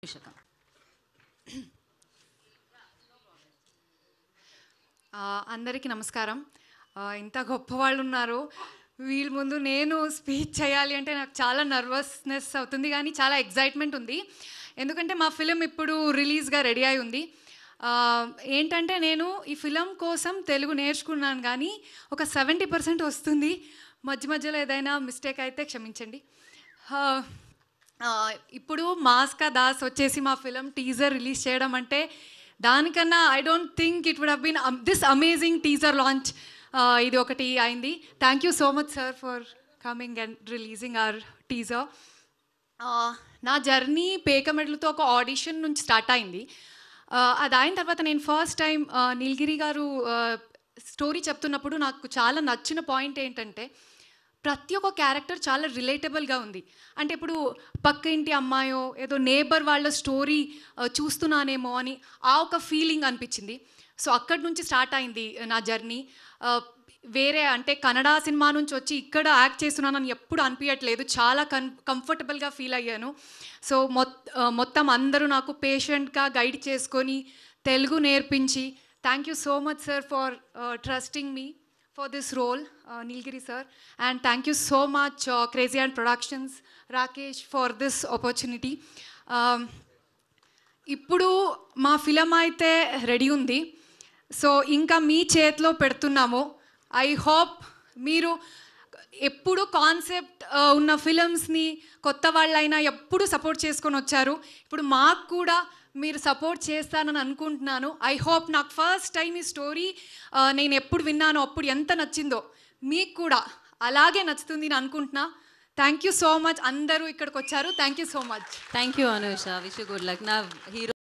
శీర్షకం. అందరికీ నమస్కారం. ఇంత గొప్ప వాళ్ళు ఉన్నారు, వీళ్ళ ముందు నేను స్పీచ్ చేయాలి అంటే నాకు చాలా నర్వస్నెస్ అవుతుంది, కానీ చాలా ఎగ్జైట్మెంట్ ఉంది. ఎందుకంటే మా ఫిలిం ఇప్పుడు రిలీజ్గా రెడీ అయి ఉంది. ఏంటంటే నేను ఈ ఫిలిం కోసం తెలుగు నేర్చుకున్నాను, కానీ ఒక 70% వస్తుంది. మధ్యలో ఏదైనా మిస్టేక్ అయితే క్షమించండి. ఇప్పుడు మాస్కా దాస్ వచ్చేసి మా ఫిలిం టీజర్ రిలీజ్ చేయడం అంటే దానికన్నా I don't think it would have been this amazing teaser launch. ఇది ఒకటి అయింది. Thank you so much sir for coming and releasing our teaser. నా జర్నీ పేకమెడలుతో ఒక ఆడిషన్ నుంచి స్టార్ట్ అయింది. అది అయిన తర్వాత నేను ఫస్ట్ టైం నీలగిరి గారు స్టోరీ చెప్తున్నప్పుడు నాకు చాలా నచ్చిన పాయింట్ ఏంటంటే ప్రతి ఒక్క క్యారెక్టర్ చాలా రిలేటబుల్గా ఉంది. అంటే ఇప్పుడు పక్క ఇంటి అమ్మాయో ఏదో నేబర్ వాళ్ళ స్టోరీ చూస్తున్నానేమో అని ఆ ఒక ఫీలింగ్ అనిపించింది. సో అక్కడి నుంచి స్టార్ట్ అయింది నా జర్నీ. వేరే అంటే కన్నడ సినిమా నుంచి వచ్చి ఇక్కడ యాక్ట్ చేస్తున్నానని ఎప్పుడు అనిపించట్లేదు, చాలా కంఫర్టబుల్గా ఫీల్ అయ్యాను. సో మొత్తం అందరూ నాకు పేషెంట్గా గైడ్ చేసుకొని తెలుగు నేర్పించి thank you so much sir for trusting me for this role, Nilgiri sir, and thank you so much Crazy and Productions, Rakesh, for this opportunity. ఇప్పుడు మా ఫిలం అయితే రెడీ ఉంది, సో ఇంకా మీ చేతిలో పెడుతున్నాము. ఐ హోప్ మీరు ఎప్పుడు కాన్సెప్ట్ ఉన్న ఫిలమ్స్ని కొత్త వాళ్ళైనా ఎప్పుడు సపోర్ట్ చేసుకొని వచ్చారు, ఇప్పుడు మాకు కూడా మీరు సపోర్ట్ చేస్తానని అనుకుంటున్నాను. ఐ హోప్ నాకు ఫస్ట్ టైం ఈ స్టోరీ నేను ఎప్పుడు విన్నానో అప్పుడు ఎంత నచ్చిందో మీకు కూడా అలాగే నచ్చుతుంది అని అనుకుంటున్నా. థ్యాంక్ యూ సో మచ్, అందరూ ఇక్కడికి వచ్చారు. Thank you so much. Thank you Anusha, wish you good luck. నా హీరో